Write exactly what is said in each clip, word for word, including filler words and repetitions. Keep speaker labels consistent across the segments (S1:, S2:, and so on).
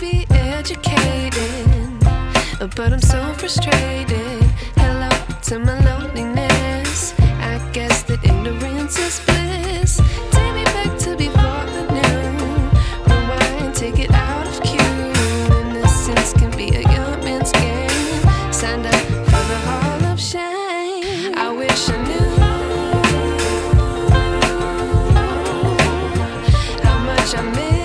S1: be educated, but I'm so frustrated. Hello to my loneliness. I guess that ignorance is bliss. Take me back to before I knew. Rewind, take it out of cue. Innocence can be a young man's game. Signed up for the hall of shame. I wish I knew how much I miss.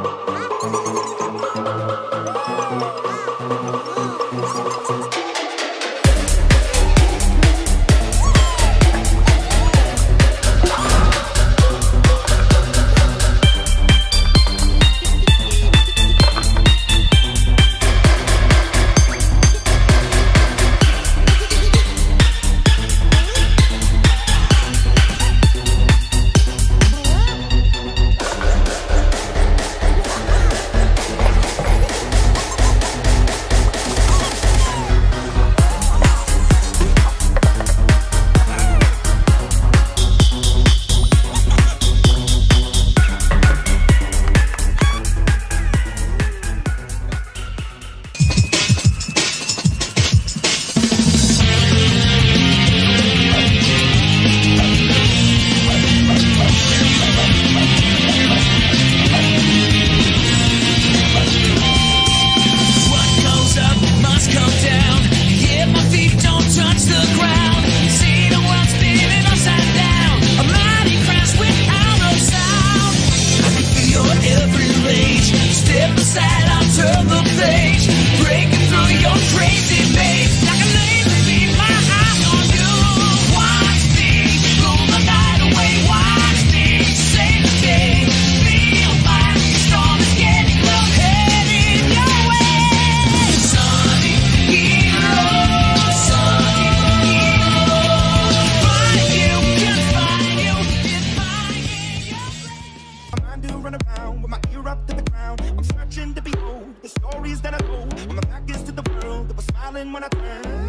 S1: When I turn,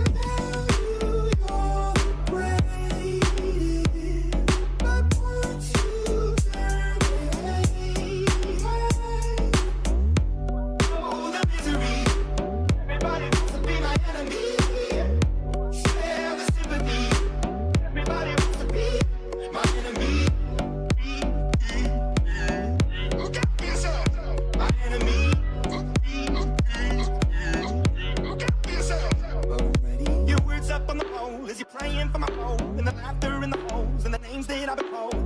S1: oh, the misery. Everybody wants to be my enemy. Share the sympathy. Everybody wants to be my enemy. Look out for yourself, my enemy. Your words up on the pole as you're praying for my hole, and the laughter in the holes, and the names that I've been called.